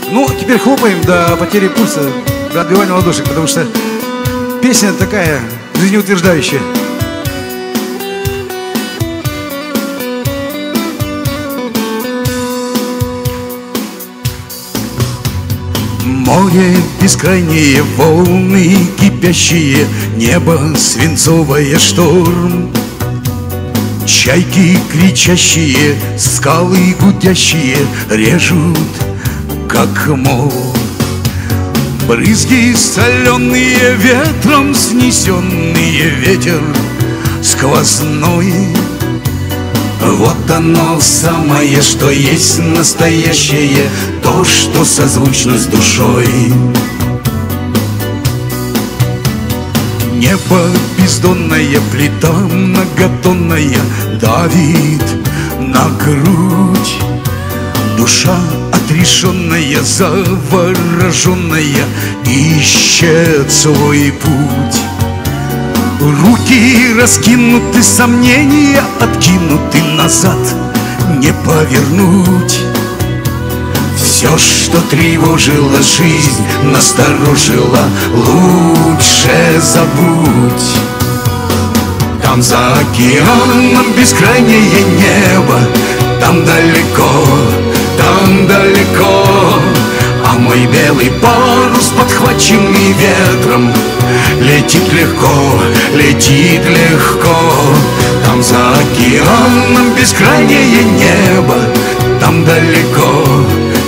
Ну, теперь хлопаем до потери пульса, до отбивания ладошек, потому что песня такая жизнеутверждающая. Море бескрайние, волны кипящие, небо свинцовое, шторм. Чайки кричащие, скалы гудящие режут, как мол. Брызги соленые, ветром снесенные, ветер сквозной. Вот оно самое, что есть настоящее, то, что созвучно с душой. Небо бездонная, плита многотонная давит на грудь. Душа отрешенная, завороженная ищет свой путь. Руки раскинуты, сомнения откинуты, назад не повернуть. Все, что тревожило жизнь, насторожило, лучше забудь. Там за океаном бескрайнее небо, там далеко, а мой белый парус, подхваченный ветром, летит легко, летит легко. Там за океаном бескрайнее небо, там далеко,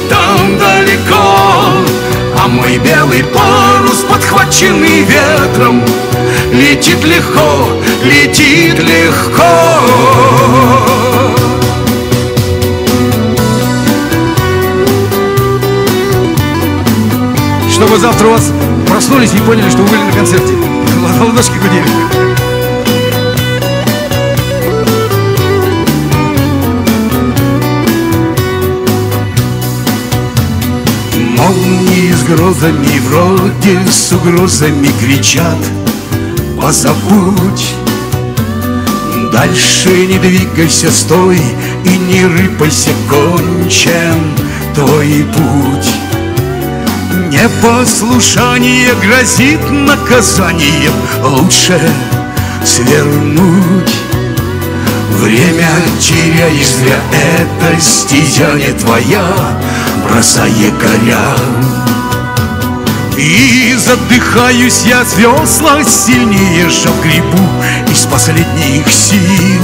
а мой белый парус, подхваченный ветром, летит легко, летит легко. Чтобы завтра у вас проснулись и поняли, что вы были на концерте. Ладошки гудели. Молнии с грозами, вроде с угрозами кричат: позабудь. Дальше не двигайся, стой и не рыпайся, кончен твой путь. Непослушание грозит наказанием, лучше свернуть. Время теряешь зря, это стезя не твоя, бросай якоря. И задыхаюсь я с весла, сильнее жав грибу из последних сил.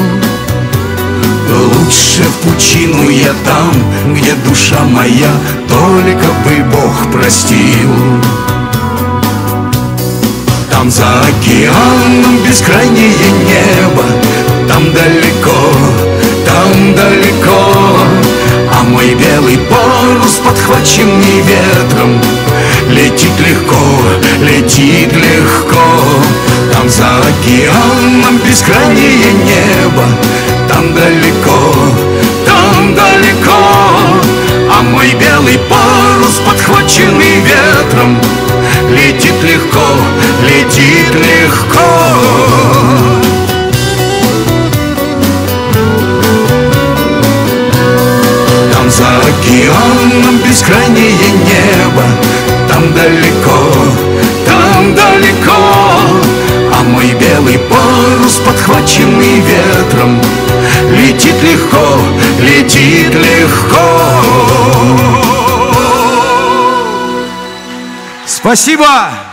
Лучше в пучину я там, где душа моя, только бы Бог простил. Там за океаном бескрайнее небо, там далеко, а мой белый парус, подхваченный ветром, летит легко, летит легко. Там за океаном бескрайнее небо, там далеко, а мой белый парус, подхваченный ветром, летит легко, летит легко. Там за океаном бескрайнее небо, там далеко, а мой белый парус, подхваченный ветром, летит легко, летит легко. Спасибо!